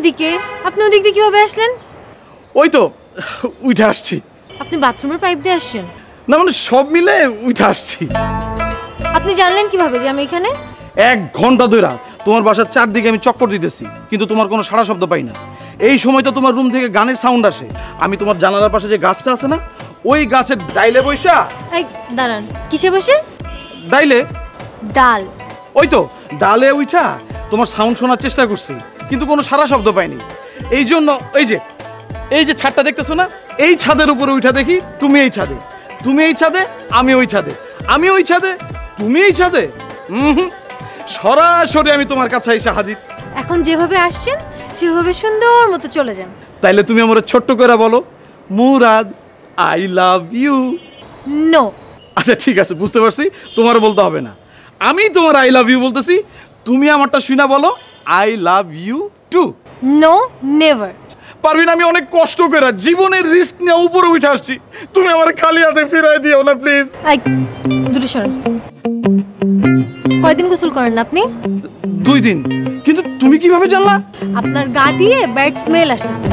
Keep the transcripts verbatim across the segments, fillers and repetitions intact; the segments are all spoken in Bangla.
এদিকে, আপনি ওদিক দিয়ে কিভাবে আসলেন? ওই তো উঠে আসছি। আপনি বাথরুমের পাইপ দিয়ে আসছেন? না মানে সব মিলে উঠে আসছি। আপনি জানলেন কিভাবে যে আমি এখানে? এক ঘন্টা ধরে তোমার বাসার চারদিকে আমি চক্কর দিতেছি, কিন্তু তোমার কোনো সাড়া শব্দ পাই না। এই সময় তো তোমার রুম থেকে গানের সাউন্ড আসে। আমি তোমার জানালার পাশে যে গাছটা আছে না, ওই গাছের ডাইলে বসা। এই দাঁড়ান, কিসে বসে? ডাইলে। ডাল? ওই তো ডালে উঠা তোমার সাউন্ড শোনার চেষ্টা করছি, কিন্তু কোনো সারা শব্দ পাইনি। এই জন্য এই যে এই যে ছাদটা দেখতেছো না, এই ছাদের উপরে উঠা দেখি তুমি এই ছাদে, তুমি এই ছাদে, আমি ওই ছাদে, আমি ওই ছাদে, তুমি এই ছাদে। হুম, সরাসরি আমি তোমার কাছে এসে হাজির। এখন যেভাবে আসছেন সেভাবে সুন্দর মতো চলে যান। তাইলে তুমি আমার ছোট্ট করে বলো, Murad I love you. No. আচ্ছা ঠিক আছে, বুঝতে পারছি, তোমার বলতে হবে না। আমি তোমার আই লাভ ইউ বলতেছি, তুমি আমারটা শুনা বলো I love you too. No, never. পারবিন, আমি অনেক কষ্ট করে জীবনের রিস্ক নিয়ে উপরে উঠে আসছি, তুমি আমার খালি হাতে ফিরাই দিও না প্লিজ। আই দূরে সরেন। কয়দিন গোসল করেন না আপনি? দুই দিন। কিন্তু তুমি কিভাবে জানলা? আপনার গা দিয়ে ব্যাড স্মেল আসতেছে।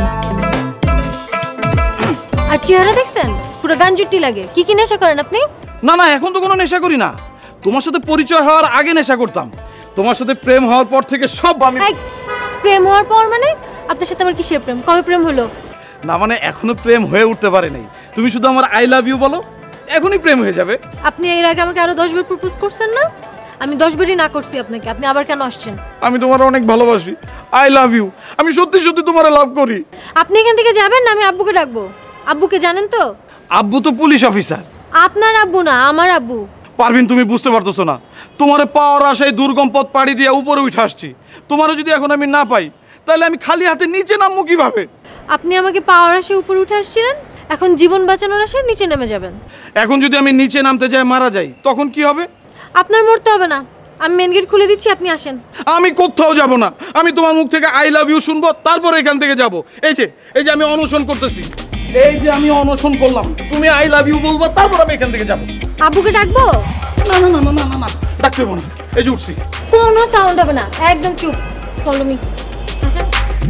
আর চেহারা দেখছেন, পুরো গাঞ্জুটি লাগে। কি কি নেশা করেন আপনি? না না, এখন তো কোনো নেশা করি না। তোমার সাথে পরিচয় হওয়ার আগে নেশা করতাম, তোমার সাথে প্রেম হওয়ার পর থেকে সব আমি। প্রেম হওয়ার পর মানে? আপনার সাথে আমার কিসের প্রেম? কবে প্রেম হলো? না মানে এখনো প্রেম হয়ে উঠতে পারে নাই। তুমি শুধু আমার আই লাভ ইউ বলো, এখনই প্রেম হয়ে যাবে। আপনি এর আগে আমাকে আরো দশ বার প্রপোজ করছেন না? আমি দশ বারই না করছি আপনাকে, আপনি আবার কেন আসছেন? আমি তোমার অনেক ভালোবাসি, আই লাভ ইউ। আমি সত্যি সত্যি তোমার লাভ করি। আপনি এখান থেকে যাবেন না আমি আব্বুকে ডাকবো? আব্বুকে জানেন তো? আব্বু তো পুলিশ অফিসার। আপনার আব্বু না, আমার আব্বু। পারভিন, তুমি বুঝতে পারতেছো না, তোমার পাওয়ার আশায় দুর্গম পথ পাড়ি দিয়ে উপরে উঠে আসছি। তোমারও যদি এখন আমি না পাই, তাহলে আমি খালি হাতে নিচে নামবো কিভাবে? আপনি আমাকে পাওয়ার আশায় উপরে উঠে আসছিলেন, এখন জীবন বাঁচানোর আশায় নিচে নেমে যাবেন। এখন যদি আমি নিচে নামতে যাই, মারা যাই, তখন কি হবে? আপনার মরতে হবে না, আমি মেন গেট খুলে দিচ্ছি, আপনি আসেন। আমি কোথাও যাব না, আমি তোমার মুখ থেকে আই লাভ ইউ শুনবো, তারপর এখান থেকে যাব। এই যে এই যে আমি অনশন করতেছি, এই যে আমি অনশন করলাম, তুমি আই লাভ ইউ বলবো, তারপর আমি এখান থেকে যাব। আব্বুকে ডাকবো? না না না না না না, ডাকতে হবে না। এই যে উঠছি। কোনো সাউন্ড হবে না, একদম চুপ। Follow me. আসেন।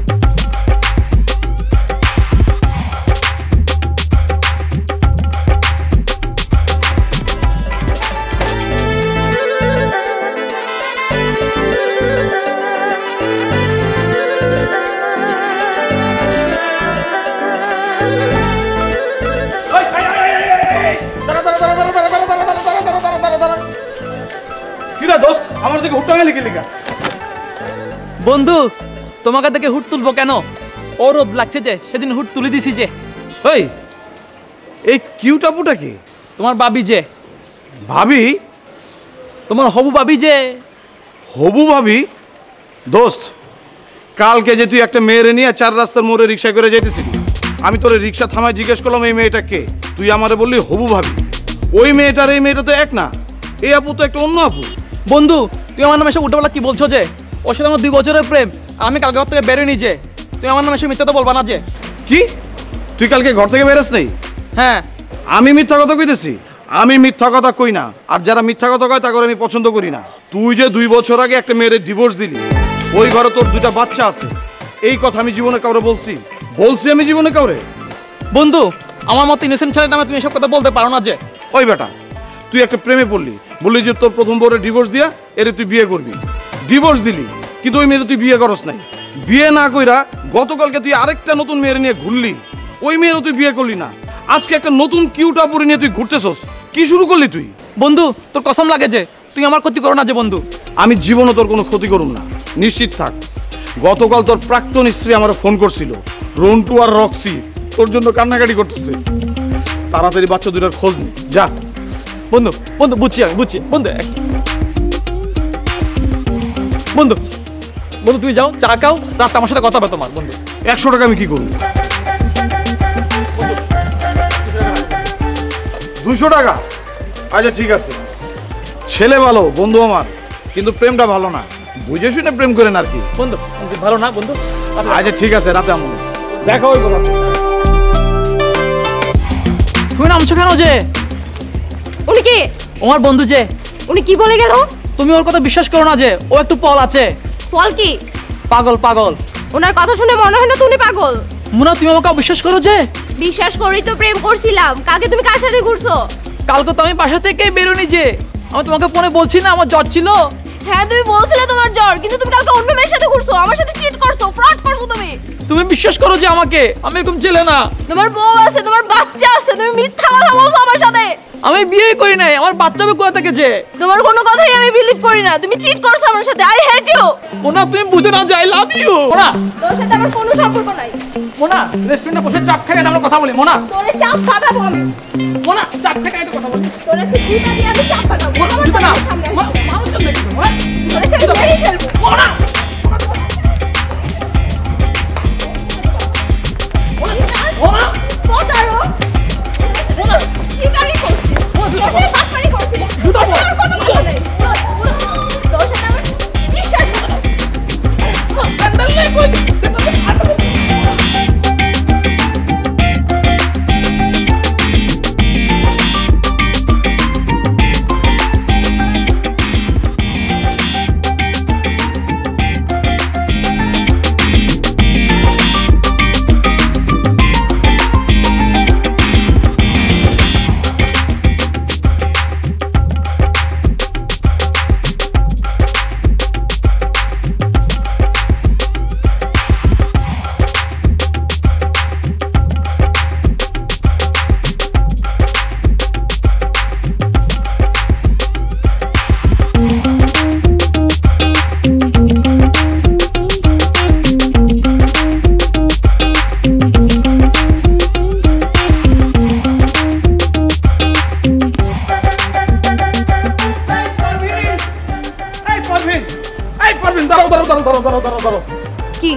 আমার দিকে হুট্টা গেলি লিখা। বন্ধু, তোমাকে দেখে হুট তুলবো কেন? ও রোদ লাগছে যে, সেদিন হুট তুলে দিছি যে। ওই এই কিউট আপুটা কি? তোমার ভাবি যে। ভাবি? তোমার হবু ভাবি যে। হবু ভাবি? দোস্ত, কালকে যে তুই একটা মেয়েরে নিয়ে চার রাস্তার মোড়ে রিক্সা করে যেতেছিলি, আমি তোর রিক্সা থামায় জিজ্ঞেস করলাম এই মেয়েটা কে, তুই আমারে বললি হবু ভাবি। ওই মেয়েটার এই মেয়েটা তো এক না, এই আপু তো একটা অন্য আপু। বন্ধু, তুই আমার নামে এসে উল্টোপাল্টা কি বলছো যে? ওর সাথে আমার দুই বছরের প্রেম, আমি কালকে ঘর থেকে বেরোয়নি যে। তুই আমার নামে এসে মিথ্যা তো বলবা না যে। কি? তুই কালকে ঘর থেকে বেরোস নেই? হ্যাঁ। আমি মিথ্যা কথা কইতেছি? আমি মিথ্যা কথা কই না, আর যারা মিথ্যা কথা কয় তাকে আমি পছন্দ করি না। তুই যে দুই বছর আগে একটা মেয়ের ডিভোর্স দিলি, ওই ঘরে তোর দুটা বাচ্চা আছে, এই কথা আমি জীবনে কাউরে বলছি? বলছি আমি জীবনে কাউরে? বন্ধু, আমার মতো ইনোসেন্ট ছেলের নামে তুমি এসব কথা বলতে পারো না যে। ওই বেটা, তুই একটা প্রেমে পড়লি, বললি যে তোর প্রথম বউরে ডিভোর্স দিয়া এরে তুই বিয়ে করবি, ডিভোর্স দিলি, কিন্তু ওই মেয়েটা তুই বিয়ে করস নাই। বিয়ে না কইরা গতকালকে তুই আরেকটা নতুন মেয়ের নিয়ে ঘুরলি, ওই মেয়েরও তুই বিয়ে করলি না। আজকে একটা নতুন কিউটা পরে নিয়ে তুই ঘুরতেছস, কি শুরু করলি তুই? বন্ধু, তোর কসম লাগে যে তুই আমার ক্ষতি করো না যে। বন্ধু, আমি জীবনও তোর কোনো ক্ষতি করুম না, নিশ্চিত থাক। গতকাল তোর প্রাক্তন স্ত্রী আমার ফোন করছিল, রন্টু আর রক্সি তোর জন্য কান্নাকাটি করতেছে। তাড়াতাড়ি বাচ্চা দুটার খোঁজ নি, যা। বন্ধু বন্ধু বুঝছি, আমি বুঝছি বন্ধু। বন্ধু বন্ধু তুই যাও, চা খাও, রাত আমার সাথে কথা হবে তোমার। বন্ধু, একশো টাকা আমি কি করবো? দুইশো টাকা? আচ্ছা ঠিক আছে। ছেলে ভালো, বন্ধু আমার, কিন্তু প্রেমটা ভালো না, বুঝে শুনে প্রেম করেন আর কি। বন্ধু ভালো না বন্ধু। আচ্ছা ঠিক আছে, রাতে আমার দেখা হইব। রাতে তুমি নামছো কেন যে? উনি কি? আমার বন্ধু যে। উনি কি বলে গেল? তুমি ওর কথা বিশ্বাস করো না যে, ও একটু পল আছে। পল কি? পাগল পাগল। ওনার কথা শুনে মনে হয় না তুমি পাগল। মোনা তুমি আমাকে অবিশ্বাস করো যে? বিশ্বাস করেই তো প্রেম করছিলাম। কালকে তুমি কার সাথে ঘুরছো? কালকে তো আমি বাসা থেকে বেরোনি যে, আমি তোমাকে ফোনে বলছি না আমার জ্বর ছিল। হ্যাঁ তুমি বলছিলে তোমার জ্বর, কিন্তু তুমি কালকে অন্য মেয়ের সাথে ঘুরছো, আমার সাথে চিট করছো, ফ্রড করছো তুমি। তুমি বিশ্বাস করো যে আমাকে, আমি এরকম ছেলে না। তোমার বউ আছে, তোমার বাচ্চা আছে, তুমি মিথ্যা কথা বলছো আমার সাথে। আমি বিয়ে করি নাই, আমার বাচ্চা হবে কোথা থেকে যে? তোমার কোনো কথাই আমি বিলিভ করি না, তুমি চিট করছো আমার সাথে। I hate you. মোনা তুমি বুঝে না যে আই লাভ ইউ। মোনা তোর সাথে আমার কোনো সম্পর্ক নাই। মোনা রেস্টুরেন্টে বসে চাপ খাই আমরা কথা বলি। মোনা তোরে চাপ কাটাবো আমি। মোনা চাপ খাই তো কথা বলি। তোরে সুতা দিয়ে আমি চাপ কাটাবো। মোনা আমার জুতা না সামনে আসবি। মোনা মানুষ তো দেখছো মোনা তোরে ছেড়ে মেরে ফেলবো। মোনা মোনা পটারো মোনা শিকারি করছিস, তোর সাথে বাটপারি করছিস, তোর সাথে আমার কোনো কথা নেই। তোর সাথে আমার বিশ্বাস নেই। স্যান্ডেল নেই কই? কি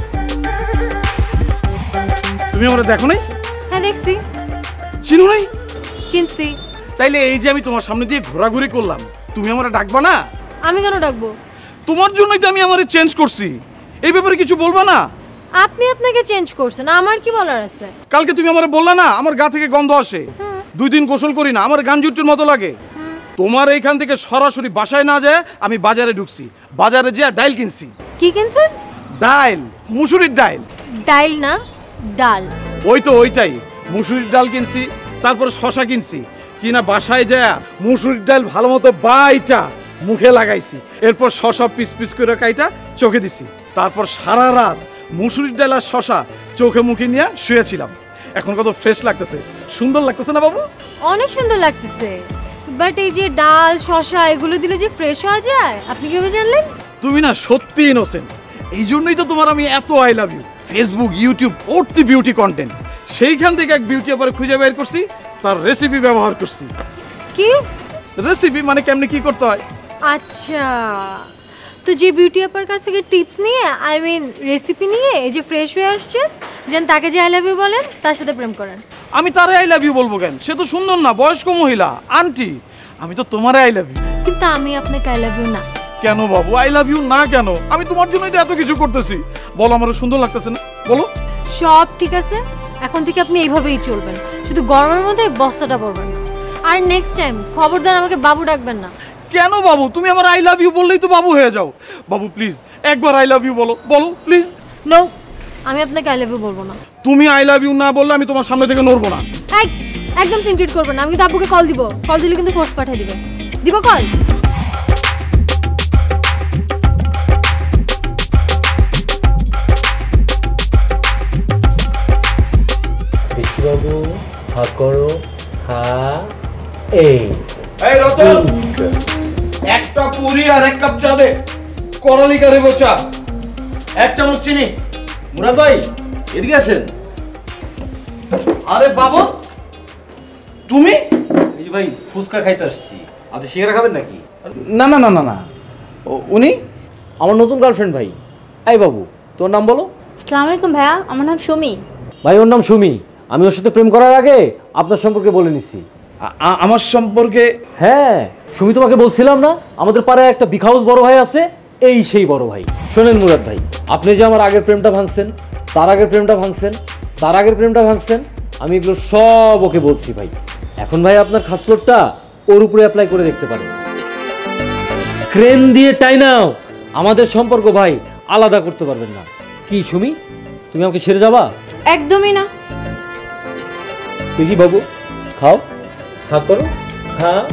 তুমি আমরা দেখো নাই? হ্যাঁ দেখছি। চিনো নাই? চিনছি। তাইলে এই যে আমি তোমার সামনে দিয়ে ঘোরাঘুরি করলাম, তুমি আমারে ডাকবা না? আমি কেন ডাকবো? তোমার জন্যই তো আমি আমারে চেঞ্জ করছি। এই ব্যাপারে কিছু বলবা না? আপনি আপনাকে চেঞ্জ করছেন, আমার কি বলার আছে? কালকে তুমি আমারে বললা না আমার গা থেকে গন্ধ আসে, দুই দিন গোসল করি না, আমার গাঞ্জুটির মতো লাগে। তোমার এইখান থেকে সরাসরি বাসায় না যায় আমি বাজারে ঢুকছি, বাজারে যেয়ে ডাইল কিনছি। কি কিনছেন? ডাইল, মুসুরির ডাইল। ডাইল না, ডাল। ওই তো ওইটাই, মুসুরির ডাল কিনছি, তারপর শশা কিনছি, কিনা বাসায় যায় মুসুরির ডাল ভালো মতো বাইটা মুখে লাগাইছি, এরপর শশা পিস পিস করে কাইটা চোখে দিছি, তারপর সারা রাত মুসুরির ডাল আর শশা চোখে মুখে নিয়ে শুয়েছিলাম। এখন কত ফ্রেশ লাগতেছে, সুন্দর লাগতেছে না বাবু? অনেক সুন্দর লাগতেছে, বাট এই যে ডাল শশা এগুলো দিলে যে ফ্রেশ হয়ে যায়, আপনি কিভাবে জানলেন? তুমি না সত্যি ইনোসেন্ট, এই জন্যই তো তোমার আমি এত I love you. Facebook YouTube ভর্তি বিউটি কন্টেন্ট, সেইখান থেকে এক বিউটি আবার খুঁজে বের করছি, তার রেসিপি ব্যবহার করছি। কি রেসিপি মানে কেমনে কি করতে হয়। আচ্ছা, তো যে বিউটি আপার কাছ থেকে টিপস নিয়ে, আই মিন রেসিপি নিয়ে এই যে ফ্রেশ হয়ে আসছেন, যেন তাকে যে আই লাভ ইউ বলেন তার সাথে প্রেম করেন। আমি তারে আই লাভ ইউ বলবো কেন? সে তো সুন্দর না, বয়স্ক মহিলা, আন্টি। আমি তো তোমারে আই লাভ ইউ। কিন্তু আমি আপনাকে আই লাভ ইউ না। কেন বাবু আই লাভ ইউ না কেন? আমি তোমার জন্যই তো এত কিছু করতেছি। বলো আমার সুন্দর লাগতেছে না? বলো। সব ঠিক আছে, এখন থেকে আপনি এইভাবেই চলবেন, শুধু গরমের মধ্যে বস্তাটা পরবেন না। আর নেক্সট টাইম খবরদার আমাকে বাবু ডাকবেন না। কেন বাবু? তুমি আমার আই লাভ ইউ বললেই তো বাবু হয়ে যাও। বাবু প্লিজ একবার আই লাভ ইউ বলো, বলো প্লিজ। নো, আমি আপনাকে আই লাভ ইউ বলবো না। তুমি আই লাভ ইউ না বললে আমি তোমার সামনে থেকে নড়বো না। এই, একদম সিনক্রিট করবেন না। আমি কিন্তু আব্বুকে কল দিব, কল দিলে কিন্তু ফোর্স পাঠিয়ে দিবে। দিব কল? বাবু হা করো, হা। এই এই রতন, একটা পুরি আর এক কাপ চা দে। করালি কারিব চা, এক চামচ চিনি। মুরাদ ভাই এদিকে আসেন। আরে বাবা তুমি? এই যে ভাই ফুচকা খাইতে আসছি, আপনি সিঙ্গারা খাবেন নাকি? না না না না না, উনি আমার নতুন গার্লফ্রেন্ড ভাই। এই বাবু তোর নাম বলো। আসসালামু আলাইকুম ভাইয়া, আমার নাম সুমি। ভাই ওর নাম সুমি। আমি ওর সাথে প্রেম করার আগে আপনার সম্পর্কে বলে নিছি। আমার সম্পর্কে? হ্যাঁ, সুমি তোমাকে বলছিলাম না আমাদের পাড়ায় একটা বিগ হাউস বড় ভাই আছে, এই সেই বড় ভাই। শোনেন মুরাদ ভাই, আপনি যে আমার আগের প্রেমটা ভাঙছেন, তার আগের প্রেমটা ভাঙছেন, তার আগের প্রেমটা ভাঙছেন, আমি এগুলো সব ওকে বলছি ভাই। এখন ভাই আপনার খাসপ্লটটা ওর উপরে অ্যাপ্লাই করে দেখতে পারেন। ক্রেন দিয়ে টাইনাও আমাদের সম্পর্ক ভাই আলাদা করতে পারবেন না। কি কি সুমি, তুমি আমাকে ছেড়ে যাবা? একদমই না। তুই কি বাবু, খাও, ভাগ করো, হ্যাঁ।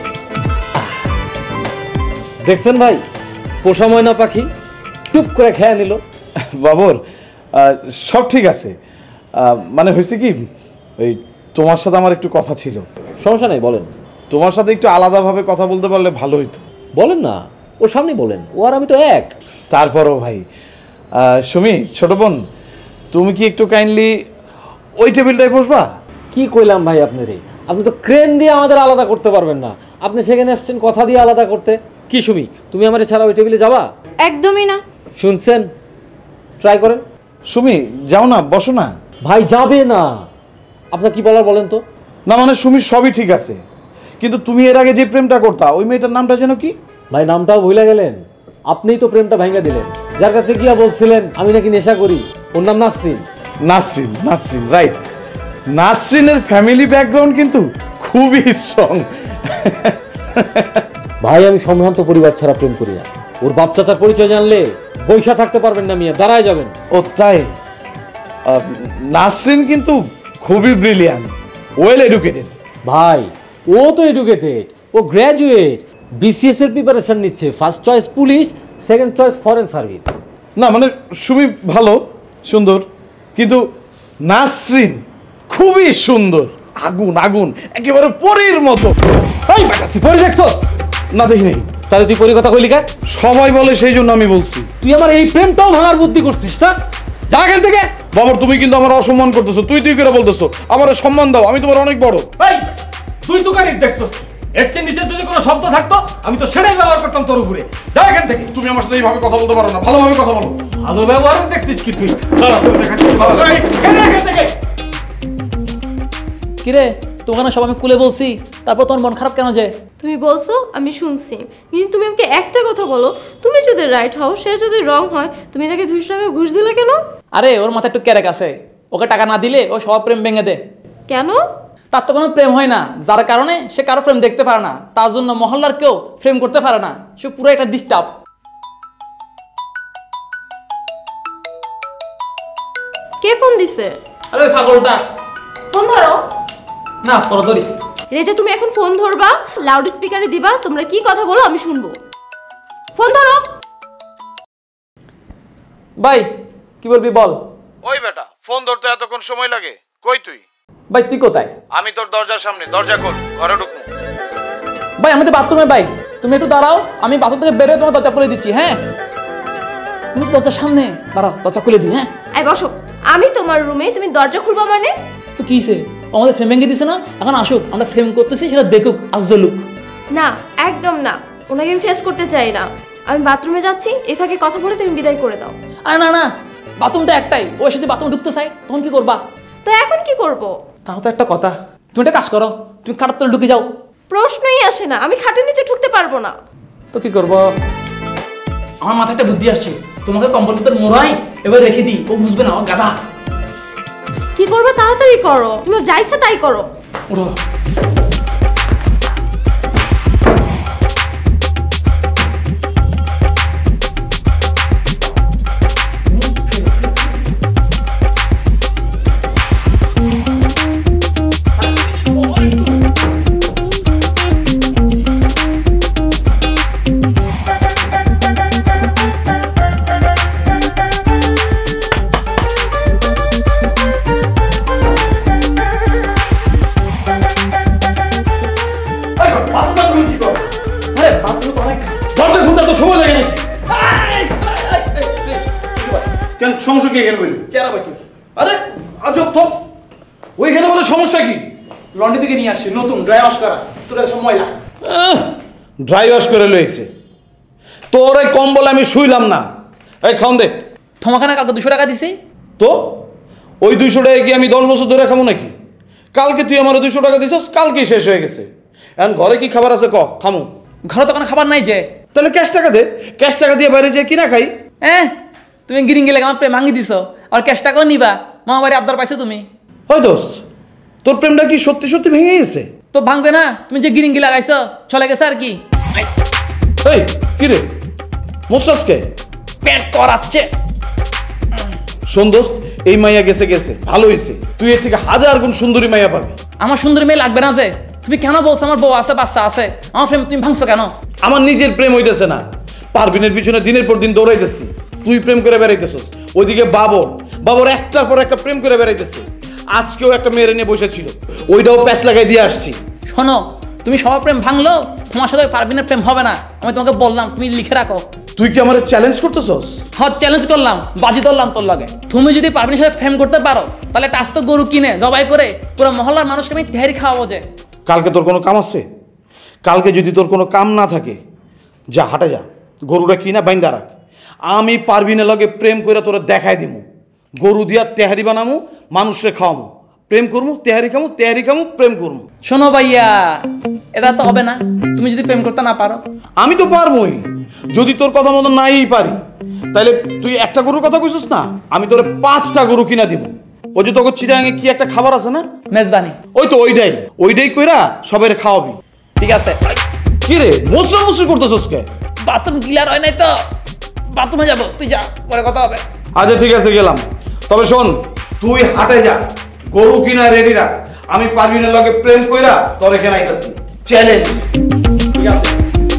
দেখছেন ভাই, পোষা ময়না পাখি টুপ করে খেয়ে নিল। বাবর, আহ, সব ঠিক আছে। আহ, মানে হয়েছে কি, ওই তোমার সাথে আমার একটু কথা ছিল। সমস্যা নেই, বলেন। তোমার সাথে একটু আলাদাভাবে কথা বলতে পারলে ভালো হইতো। বলেন না, ওর সামনে বলেন, ও আর আমি তো এক। তারপরও ভাই, আহ, সুমি ছোট বোন, তুমি কি একটু কাইন্ডলি ওই টেবিলটায় বসবা? কি কইলাম ভাই আপনারে, আপনি তো ক্রেন দিয়ে আমাদের আলাদা করতে পারবেন না। আপনি সেখানে আসছেন কথা দিয়ে আলাদা করতে। কি সুমি, তুমি আমার ছাড়া ওই টেবিলে যাবা? একদমই না। শুনছেন, ট্রাই করেন। সুমি যাও না, বসো না। ভাই যাবে না। আপনার কি বলার বলেন তো। না মানে সুমি সবই ঠিক আছে, কিন্তু তুমি এর আগে যে প্রেমটা করতা ওই মেয়েটার নামটা যেন কি? ভাই নামটাও ভুলে গেলেন? আপনিই তো প্রেমটা ভাঙা দিলেন। যার কাছে গিয়া বলছিলেন আমি নাকি নেশা করি, ওর নাম নাসরিন। নাসরিন, নাসরিন, রাইট। নাসরিনের ফ্যামিলি ব্যাকগ্রাউন্ড কিন্তু খুবই স্ট্রং। ভাই আমি সম্ভ্রান্ত পরিবার ছাড়া প্রেম করি না। ওর বাপ চাচার পরিচয় জানলে বৈশা থাকতে পারবেন না মিয়া, দাঁড়ায় যাবেন। ও তাই? আহ, নাসরিন কিন্তু খুবই ব্রিলিয়ান্ট, ওয়েল এডুকেটেড। ভাই ও তো এডুকেটেড, ও গ্র্যাজুয়েট, বিসিএস এর প্রিপারেশন নিচ্ছে। First choice police, second choice foreign service. না মানে সুমি ভালো, সুন্দর, কিন্তু নাসরিন খুবই সুন্দর, আগুন আগুন, একেবারে পরীর মতো। এই বেটা, তুই পরে দেখছস? না দেখি নেই। তাহলে তুই পরি কথা কইলি কা? সবাই বলে সেই জন্য আমি বলছি। তুই আমার এই প্রেমটাও ভাঙার বুদ্ধি করছিস না? যা এখান থেকে। বাবার তুমি কিন্তু আমার অসম্মান করতেছো, তুই তুই করে বলতেছো। আমার সম্মান দাও, আমি তোমার অনেক বড়। এই তুই তো কারিক দেখছস, এর চেয়ে নিচে যদি কোনো শব্দ থাকতো আমি তো সেটাই ব্যবহার করতাম তোর উপরে। যা এখান থেকে। তুমি আমার সাথে এইভাবে কথা বলতে পারো না, ভালোভাবে কথা বলো। ভালো ব্যবহার দেখছিস কি তুই? দাঁড়া, তোর দেখাচ্ছি ভালো। এই, এখান থেকে। কিরে, তোমাকে সব আমি খুলে বলছি, তারপর তোমার মন খারাপ কেন যায়? তুমি বলছো, আমি শুনছি, কিন্তু তুমি আমাকে একটা কথা বলো, তুমি যদি রাইট হও, সে যদি রং হয়, তুমি তাকে দুশো টাকা ঘুষ দিলে কেন? আরে ওর মাথায় একটু ক্যারেক আছে, ওকে টাকা না দিলে ও সব প্রেম ভেঙে দেয়। কেন? তার তো কোনো প্রেম হয় না, যার কারণে সে কারো প্রেম দেখতে পারে না, তার জন্য মহল্লার কেউ প্রেম করতে পারে না। সে পুরো একটা ডিস্টার্ব। কে ফোন দিছে? আরে ওই পাগলটা। ফোন ধরো। না পরে ধরি। রেজা তুমি এখন ফোন ধরবা, লাউড স্পিকারে দিবা, তোমরা কি কথা বলো আমি শুনবো। ফোন ধরো। ভাই কি বলবি বল। ওই বেটা, ফোন ধরতে এতক্ষণ সময় লাগে? কই তুই? ভাই তুই কোথায়? আমি তোর দরজার সামনে, দরজা খোল, ঘরে ঢুকবো। ভাই আমি তো বাথরুমে। ভাই তুমি একটু দাঁড়াও, আমি বাথরুম থেকে বেরোয় তোমার দরজা খুলে দিচ্ছি। হ্যাঁ তুমি দরজার সামনে দাঁড়াও, দরজা খুলে দিই। হ্যাঁ এই বসো। আমি তোমার রুমে, তুমি দরজা খুলবা মানে? তো কিসে? আমাদের ফ্রেম ভেঙে দিছে না, এখন আসুক, আমরা ফ্রেম করতেছি, সেটা দেখুক, আজলুক। না, একদম না। ওনাকে আমি ফেস করতে চাই না। আমি বাথরুমে যাচ্ছি, এ ফাঁকে কথা বলে তুমি বিদায় করে দাও। আরে না না, বাথরুম তো একটাই, ওর সাথে বাথরুম ঢুকতে চাই, তখন কি করবা? তো এখন কি করব? তাও তো একটা কথা, তুমি একটা কাজ করো, তুমি খাটার তলে ঢুকে যাও। প্রশ্নই আসে না, আমি খাটের নিচে ঢুকতে পারবো না। তো কি করবো? আমার মাথায় একটা বুদ্ধি আসছে, তোমাকে কম্বল ভিতর মোড়াই এবার রেখে দিই, ও বুঝবে না, ও গাধা। কি করবে তাড়াতাড়ি করো, তুমি যা ইচ্ছা তাই করো। ওরো কেন, সমস্যা কি এখানে? চেহারা ভাই তুই। আরে আজব তো, ওইখানে বলে সমস্যা কি? লন্ড্রি থেকে নিয়ে আসছি নতুন ড্রাই ওয়াশ করা, তোর সব ময়লা। ড্রাই ওয়াশ করে লইছে। তোর এই কম্বল আমি শুইলাম না। এই খাওন দে। তোমাকে না কালকে দুশো টাকা দিছি। তো ওই দুইশো টাকা কি আমি দশ বছর ধরে খাবো নাকি? কালকে তুই আমার দুইশো টাকা দিছিস, কালকেই শেষ হয়ে গেছে। এখন ঘরে কি খাবার আছে ক, খামু। ঘরে তো কোনো খাবার নাই যে। তাহলে ক্যাশ টাকা দে, ক্যাশ টাকা দিয়ে বাইরে যেয়ে কিনা খাই। হ্যাঁ তুমি গিরিং গেলে আমার প্রেম ভাঙি দিছ, আর ক্যাশ টাকাও নিবা, মামা বাড়ি আবদার পাইছো তুমি। হয় দোস্ত, তোর প্রেমটা কি সত্যি সত্যি ভেঙে গেছে? তো ভাঙবে না, তুমি যে গিরিঙ্গি লাগাইছো চলে গেছে আর কি। এই কি রে, মোস্টাসকে পেট করাচ্ছে। শোন দোস্ত, এই মাইয়া গেছে গেছে ভালো হয়েছে, তুই এর থেকে হাজার গুণ সুন্দরী মাইয়া পাবি। আমার সুন্দরী মেয়ে লাগবে না যে? তুমি কেন বলছো আমার বউ আছে বাচ্চা আছে? আমার প্রেম তুমি ভাঙছো কেন? আমার নিজের প্রেম হইতেছে না, পারবিনের পিছনে দিনের পর দিন দৌড়াইতেছি, তুই প্রেম করে বেড়াইতেছস। ওইদিকে বাবর বাবর একটার পর একটা প্রেম করে বেড়াইতেছে, আজকেও একটা মেয়ের নিয়ে বসেছিল, ওইটাও প্যাচ লাগাই দিয়ে আসছি। শোনো, তুমি সবার প্রেম ভাঙলো, তোমার সাথে পারবিনের প্রেম হবে না। আমি তোমাকে বললাম, তুমি লিখে রাখো। তুই কি আমার চ্যালেঞ্জ করতেছস? হ্যাঁ চ্যালেঞ্জ করলাম, বাজি ধরলাম তোর লাগে। তুমি যদি পারবিনের সাথে প্রেম করতে পারো তাহলে একটা আস্ত গরু কিনে জবাই করে পুরো মহল্লার মানুষকে আমি তেহারি খাওয়াবো। যে কালকে তোর কোনো কাম আছে? কালকে যদি তোর কোনো কাম না থাকে, যা হাটে যা, গরুটা কিনা বাইন্দা রাখ। আমি পারবিনের লগে প্রেম করে তোরা দেখাই দিমু, গরু দিয়া তেহারি বানামু, মানুষরে খাওয়ামু, প্রেম করমু, তেহারি খামু, তেহারি খামু, প্রেম করমু। শোনো ভাইয়া, এটা তো হবে না। তুমি যদি প্রেম করতে না পারো। আমি তো পারমই, যদি তোর কথা মতো নাই পারি, তাহলে তুই একটা গরুর কথা কইছিস না, আমি তোরে পাঁচটা গরু কিনা দিব। ওই যে তোকে চিটাঙ্গে কি একটা খাবার আছে না, মেজবানি, ওই তো ওইটাই ওইটাই কইরা সবাই খাওয়াবি। ঠিক আছে? কি রে মুসরা মুসরি করতেছস কে? বাথরুম ক্লিয়ার হয় নাই তো, বাথরুমে যাবো, তুই যা, পরে কথা হবে। আচ্ছা ঠিক আছে গেলাম, তবে শোন তুই হাটে যা, গরু কিনা রেডি রাখ, আমি পারবিনের লগে প্রেম কইরা তোর এখানে আইতাছি, চ্যালেঞ্জ। ঠিক আছে?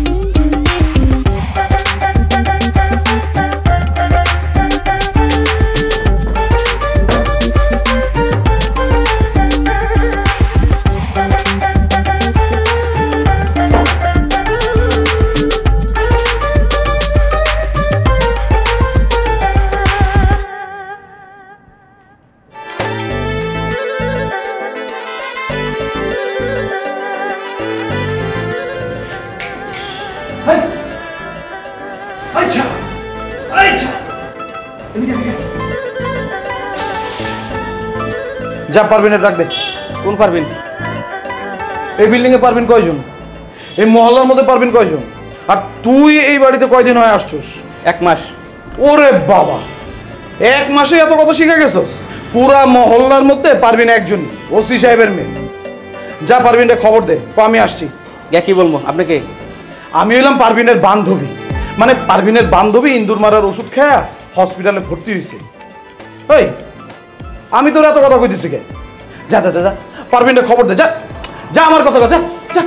যা পারবিনের ডাক দে। কোন পারবিন? এই বিল্ডিং এ পারবিন কয়জন? এই মহল্লার মধ্যে পারবিন কয়জন? আর তুই এই বাড়িতে কয়দিন হয়ে আসছস? এক মাস। ওরে বাবা, এক মাসে এত কথা শিখে গেছস? পুরা মহল্লার মধ্যে পারবিন একজন, ওসি সাহেবের মেয়ে। যা পারবিনটা খবর দে, ক আমি আসছি। ইয়া কি বলবো আপনাকে? আমি হইলাম পারবিনের বান্ধবী, মানে পারবিনের বান্ধবী ইন্দুর মারার ওষুধ খেয়া হসপিটালে ভর্তি হয়েছে। ওই আমি তোর এত কথা কইতেছি কে? যা যা যা, পারবিনের খবর দে, যা যা, আমার কথা যা যা।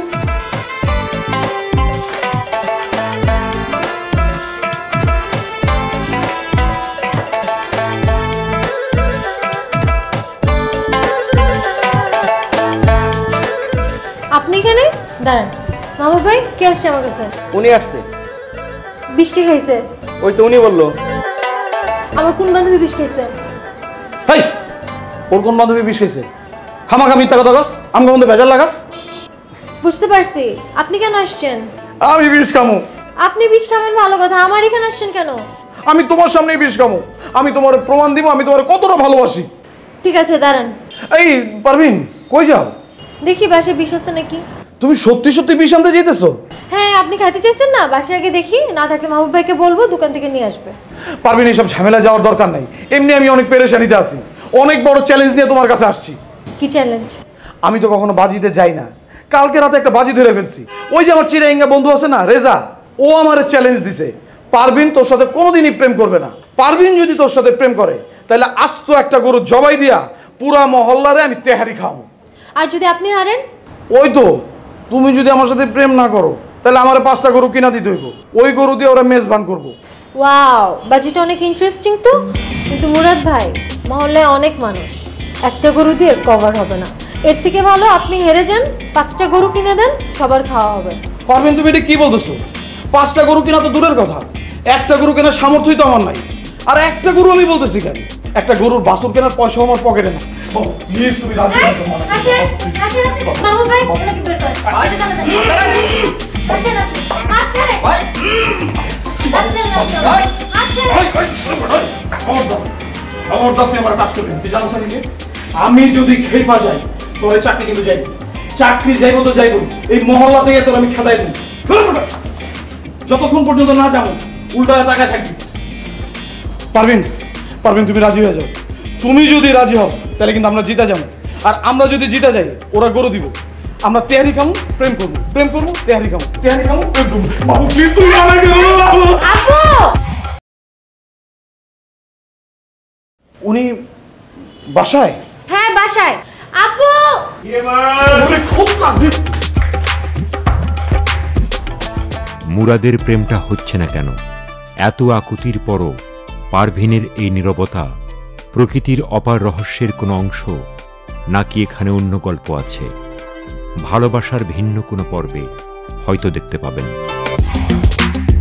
আপনি এখানে দাঁড়ান। মাহবুব ভাই কে আসছে আমার কাছে? উনি আসছে। বিষ কে খাইছে? ওই তো উনি বললো। আমার কোন বান্ধবী বিষ খাইছে? হাই, ওর কোন বান্ধবী বিষ খাইছে? খামাখা মিথ্যা কথা কস, আমগো মধ্যে ভেজাল লাগাস। বুঝতে পারছি, আপনি কেন আসছেন? আমি বিষ খামু? আপনি বিষ খাবেন ভালো কথা, আমার এখানে আসছেন কেন? আমি তোমার সামনেই বিষ খামু, আমি তোমার প্রমাণ দিব আমি তোমার কতটা ভালোবাসি। ঠিক আছে দাঁড়ান। এই পারবিন কই যাও? দেখি বাসায় বিষ আছে নাকি। তুমি সত্যি সত্যি বিষ আনতে যেতেছো? হ্যাঁ, আপনি খাইতে চাইছেন না, বাসায় আগে দেখি, না থাকলে মাহবুব ভাইকে বলবো দোকান থেকে নিয়ে আসবে। পারবিন এইসব ঝামেলা যাওয়ার দরকার নাই, এমনি আমি অনেক পেরেশানিতে আছি, অনেক বড় চ্যালেঞ্জ নিয়ে তোমার কাছে আসছি। কি চ্যালেঞ্জ? আমি তো কখনো বাজিতে যাই না, কালকে রাতে একটা বাজি ধরে ফেলছি। ওই যে আমার চিরাইঙ্গা বন্ধু আছে না রেজা, ও আমার চ্যালেঞ্জ দিছে, পারবিন তোর সাথে কোনোদিনই প্রেম করবে না। পারবিন যদি তোর সাথে প্রেম করে তাহলে আস্ত একটা গরু জবাই দিয়া পুরা মহল্লারে আমি তেহারি খাওয়াবো। আর যদি আপনি হারেন? ওই তো, তুমি যদি আমার সাথে প্রেম না করো তাহলে আমার পাঁচটা গরু কিনা দিতে হইব, ওই গরু দিয়ে ওরা মেজবান করবো। ওয়াও, বাজিটা অনেক ইন্টারেস্টিং তো। কিন্তু মুরাদ ভাই, মহল্লায় অনেক মানুষ, একটা গরু দিয়ে কভার হবে না। এর থেকে ভালো আপনি হেরে যান, পাঁচটা গরু কিনে দেন, সবার খাওয়া হবে। পারবেন? তুমি এটা কি বলতেছো? পাঁচটা গরু কিনা তো দূরের কথা, একটা গরু কেনার সামর্থ্যই তো আমার নাই। আর একটা গরু আমি বলতেছি কেন, একটা গরুর বাছুর কেনার পয়সা আমার পকেটে না। প্লিজ তুমি রাজি হও তো মনে। মাহবুব ভাই, ওনাকে বের করেন। এটা জানা যায়। আচ্ছা না, আচ্ছা রে। ভাই আচ্ছা না, আচ্ছা ভাই ভাই খবরদার, খবরদার তুই আমার কাজ করবি না। তুই জানো নাকি আমি যদি খেপা যাই তোর চাকরি কিন্তু যাইব, চাকরি যাইব তো যাইব, এই মহল্লা থেকে তোর আমি খেদাই দেব। যতক্ষণ পর্যন্ত না যাবো উল্টায় তাকায় থাকবি। পারবিন, পারবিন তুমি রাজি হয়ে যাও। তুমি যদি রাজি হও তাহলে কিন্তু আমরা জিতে যাবো, আর আমরা যদি জিতে যাই ওরা গরু দিব, আমরা তেহারি খামু, প্রেম করবো, প্রেম করবো, তেহারি খামু, তেহারি খামু, প্রেম করবো। বাবু প্লিজ তুই আমাকে বাবু। আপু উনি বাসায়? হ্যাঁ বাসায়। আপু খুব কাঁদে। মুরাদের প্রেমটা হচ্ছে না কেন? এত আকুতির পরও পারভিনের এই নীরবতা প্রকৃতির অপার রহস্যের কোনো অংশ, নাকি এখানে অন্য গল্প আছে? ভালোবাসার ভিন্ন কোনো পর্বে হয়তো দেখতে পাবেন।